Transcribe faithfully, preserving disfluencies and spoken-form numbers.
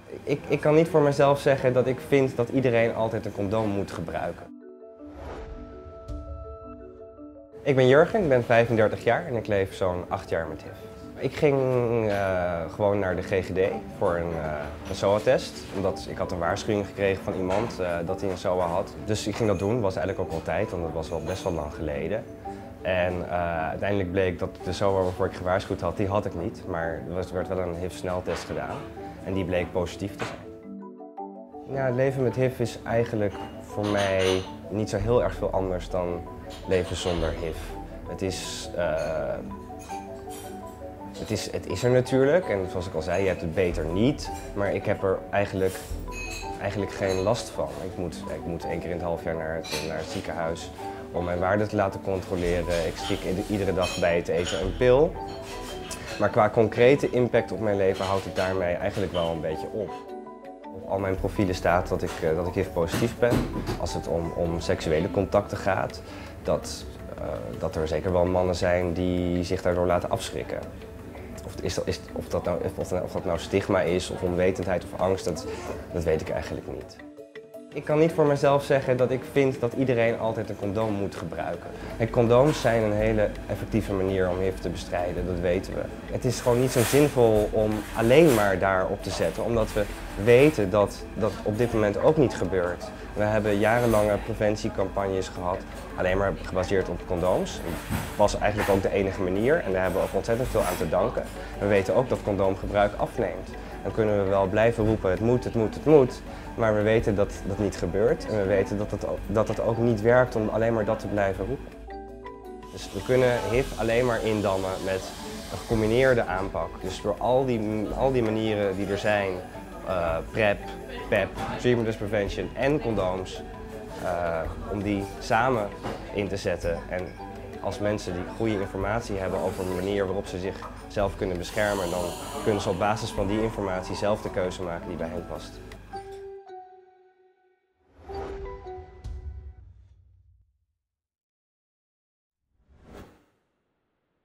Ik, ik kan niet voor mezelf zeggen dat ik vind dat iedereen altijd een condoom moet gebruiken. Ik ben Jurgen, ik ben vijfendertig jaar en ik leef zo'n acht jaar met H I V. Ik ging uh, gewoon naar de G G D voor een, uh, een S O A-test. Omdat ik had een waarschuwing gekregen van iemand uh, dat hij een S O A had. Dus ik ging dat doen, dat was eigenlijk ook al tijd, want dat was wel best wel lang geleden. En uh, uiteindelijk bleek dat de S O A waarvoor ik gewaarschuwd had, die had ik niet. Maar er werd wel een H I V-sneltest gedaan en die bleek positief te zijn. Ja, het leven met H I V is eigenlijk voor mij niet zo heel erg veel anders dan leven zonder H I V. Het is, uh, het is, het is er natuurlijk en zoals ik al zei, je hebt het beter niet. Maar ik heb er eigenlijk, eigenlijk geen last van. Ik moet, ik moet één keer in het half jaar naar het, naar het ziekenhuis om mijn waarden te laten controleren. Ik slik iedere dag bij het eten een pil. Maar qua concrete impact op mijn leven houdt het daarmee eigenlijk wel een beetje op. Op al mijn profielen staat dat ik, uh, dat ik H I V-positief ben. Als het om, om seksuele contacten gaat, dat, uh, dat er zeker wel mannen zijn die zich daardoor laten afschrikken. Of, is dat, is, of, dat nou, of, of dat nou stigma is, of onwetendheid of angst, dat, dat weet ik eigenlijk niet. Ik kan niet voor mezelf zeggen dat ik vind dat iedereen altijd een condoom moet gebruiken. En condooms zijn een hele effectieve manier om H I V te bestrijden, dat weten we. Het is gewoon niet zo zinvol om alleen maar daarop te zetten, omdat we weten dat dat op dit moment ook niet gebeurt. We hebben jarenlange preventiecampagnes gehad, alleen maar gebaseerd op condooms. Dat was eigenlijk ook de enige manier en daar hebben we ook ontzettend veel aan te danken. We weten ook dat condoomgebruik afneemt. Dan kunnen we wel blijven roepen, het moet, het moet, het moet. Maar we weten dat dat niet gebeurt en we weten dat het, ook, dat het ook niet werkt om alleen maar dat te blijven roepen. Dus we kunnen H I V alleen maar indammen met een gecombineerde aanpak. Dus door al die, al die manieren die er zijn, uh, PrEP, PEP, Treatment as Prevention en condooms, uh, om die samen in te zetten. En als mensen die goede informatie hebben over een manier waarop ze zichzelf kunnen beschermen, dan kunnen ze op basis van die informatie zelf de keuze maken die bij hen past.